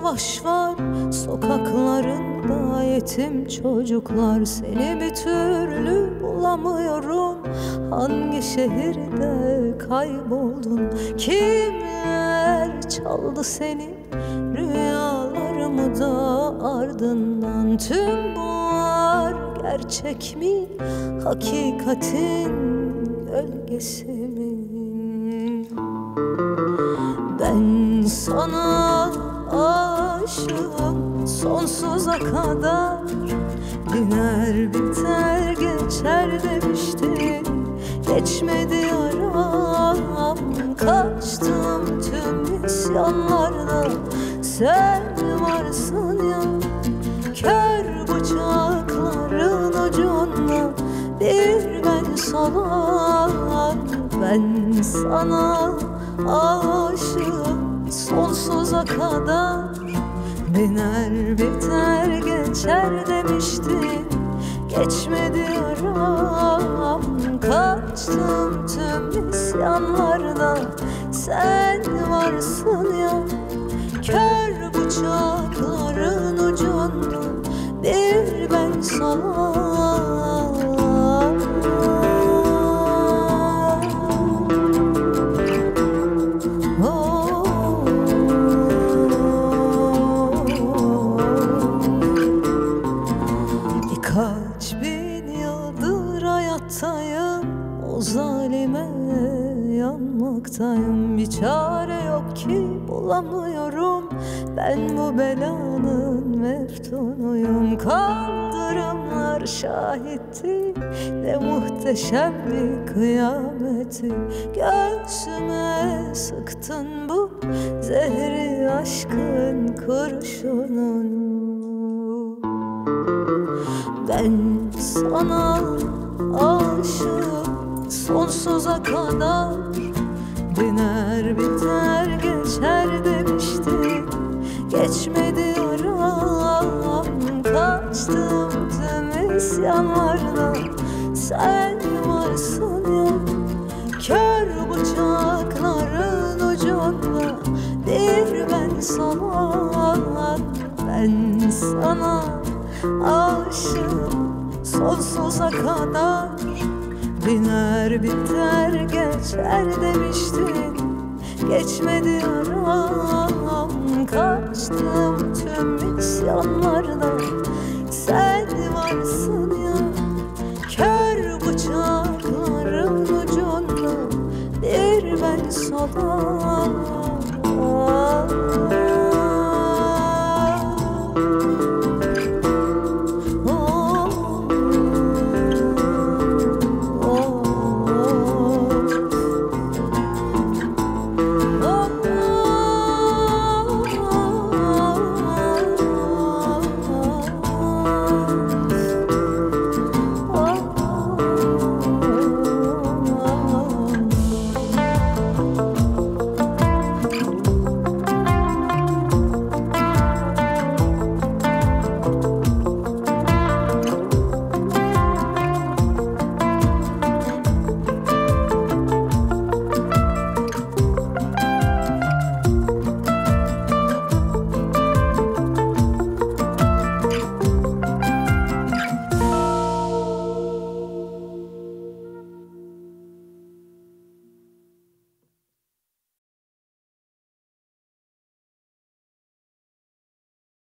savaş var sokaklarında, yetim çocuklar. Seni bir türlü bulamıyorum. Hangi şehirde kayboldun? Kimler çaldı seni rüyalarımı da ardından? Tüm bunlar gerçek mi, hakikatin gölgesi mi? Ben sana aşığım sonsuza kadar. Diner biter geçer demiştin, geçmedi aram. Kaçtım tüm isyanlarda, sen varsın ya. Kör bıçakların ucunda bir ben salan. Ben sana aşığım sonsuza kadar. Biner biter geçer demiştin, geçmedi aram. Kaçtım tüm isyanlarda, sen varsın ya. Kör bıçakların ucunda bir ben salan. Kaç bin yıldır hayattayım, o zalime yanmaktayım. Bir çare yok ki bulamıyorum, ben bu belanın meftunuyum. Kaldırımlar şahitti, ne muhteşem bir kıyameti. Göğsüme sıktın bu zehri aşkın kurşununu. Ben sana aşığım sonsuza kadar. Diner biter geçer demiştin, geçmedi aram. Kaçtım tüm isyanlarda, sen varsın ya. Kör bıçakların ucunda bir ben salan. Ben sana aşığım sonsuza kadar. Biner biter geçer demiştin, geçmedi aram. Kaçtım tüm isyanlarda, sen